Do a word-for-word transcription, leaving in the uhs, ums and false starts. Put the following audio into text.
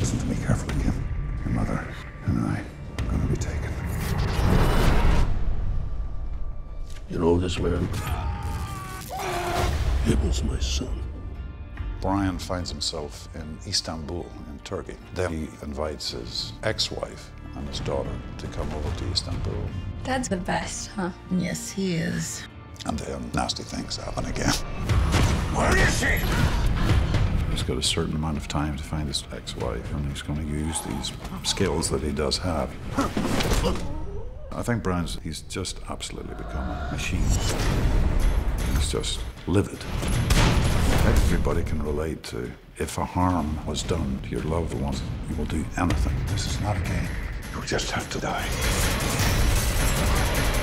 Listen to me carefully, Kim. Your mother and I are going to be taken. You know this man? It was my son. Brian finds himself in Istanbul, in Turkey. Then he invites his ex-wife and his daughter to come over to Istanbul. Dad's the best, huh? Yes, he is. And then nasty things happen again. Where is she? He's got a certain amount of time to find his ex-wife, and he's going to use these skills that he does have. I think Brian's, he's just absolutely become a machine. He's just livid. Everybody can relate to, if a harm was done to your loved ones, you will do anything. This is not a game. You just have to die.